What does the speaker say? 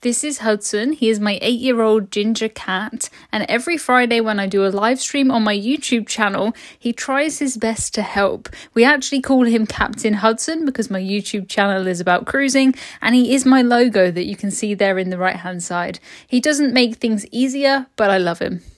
This is Hudson. He is my 8-year-old ginger cat, and every Friday when I do a live stream on my YouTube channel, he tries his best to help. We actually call him Captain Hudson because my YouTube channel is about cruising, and he is my logo that you can see there in the right-hand side. He doesn't make things easier, but I love him.